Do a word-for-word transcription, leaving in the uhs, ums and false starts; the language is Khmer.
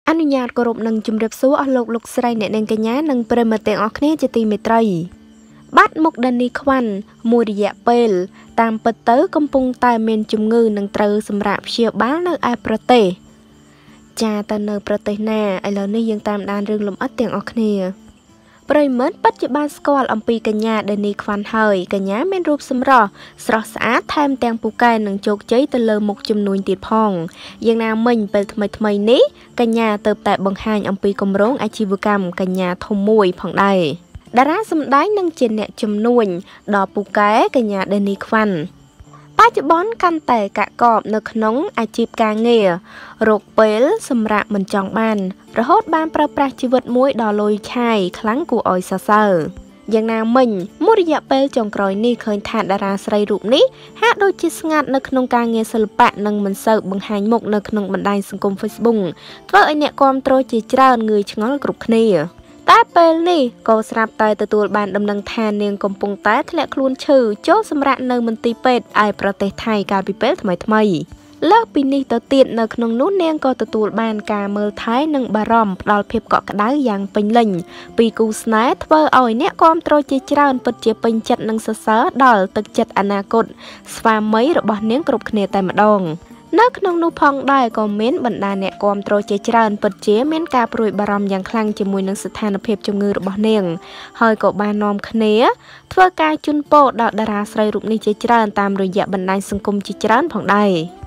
អនុញ្ញាតគោរពនឹងជំរាបសួរអស់លោកលោកស្រីអ្នកនាងកញ្ញានិងប្រិយមិត្តទាំងអស់គ្នាជាទីមេត្រីបាត់មុខដានីខ្វាន់មួយរយៈពេលតាមពិតទៅកំពុងតែមានជំងឺនឹងត្រូវសម្រាប់ព្យាបាលនៅឯប្រទេសចាទៅនៅប្រទេសណាឥឡូវនេះយើងតាមដានរឿងលម្អិតទាំងអស់គ្នាប្រិមិត្តពិតជាបានស្គាល់អំពីកញ្ញាដានីខ្វាន់ហើយកញ្ញាមានរូបសម្រស់ស្រស់ស្អាតថែមទាំងពូកែនិងជោគជ័យទៅលើមុខជំនួញទៀតផងយ៉ាងណាមិញពេលថ្មីថ្មីនេះកញ្ញាទៅតែបង្ហាញអំពីគម្រោងអាជីវកម្មកញ្ញាធំមួយផងដែរតារាសម្ដែងនិងជាអ្នកជំនួញដល់ពូកែកញ្ញាដានីខ្វាន់បច្ចុប្បន្នកាន់តែកាក់កបនៅក្នុងអាជីពការងាររកពេលសម្រាប់មិនចង់បានរហូតបានប្រើប្រាស់ជីវិតមួយដ៏លយឆាយខ្លាំងគួរឲ្យសរសើរយ៉ាងណាមិញមួយរយៈពេលចុងក្រោយនេះឃើញថាតារាស្រីរូបនេះហាក់ដូចជាស្ងាត់នៅក្នុងការងារសិល្បៈនិងមិនសូវបង្ហាញមុខនៅក្នុងបណ្ដាញសង្គម Facebook ធ្វើឲ្យអ្នកគាំទ្រជាច្រើនងឿយឆ្ងល់គ្រប់គ្នាតែពេលនេះក៏ស្រាប់តែទទួលបានដំណឹងថានាងកំពុងតែធ្លាក់ខ្លួនឈឺចូលសម្រាកនៅមន្ទីរពេទ្យឯប្រទេសថៃកាលពីពេលថ្មីថ្មីលើសពីនេះទៅទៀតនៅក្នុងនោះនាងក៏ទទួលបានការមើលថែនិងបារម្ភផ្ដល់ភាពកក់ក្ដៅយ៉ាងពេញលេញពីគូស្នេហ៍ធ្វើឲ្យអ្នកគាំទ្រជាច្រើនពិតជាពេញចិត្តនិងសរសើរដល់ទឹកចិត្តអនាគតស្វាមីរបស់នាងគ្រប់គ្នាតែម្ដងនៅក្នុងនោះផងដែរក៏មានបណ្ដាអ្នកគាំទ្រជាច្រើនពិតជាមានការព្រួយបារម្ភយ៉ាងខ្លាំងជាមួយនឹងស្ថានភាពជំងឺរបស់នាងហើយក៏បាននាំគ្នាធ្វើការជូនពរដល់តារាស្រីរូបនេះជាច្រើនតាមរយៈបណ្ដាញសង្គមជាច្រើនផងដែរ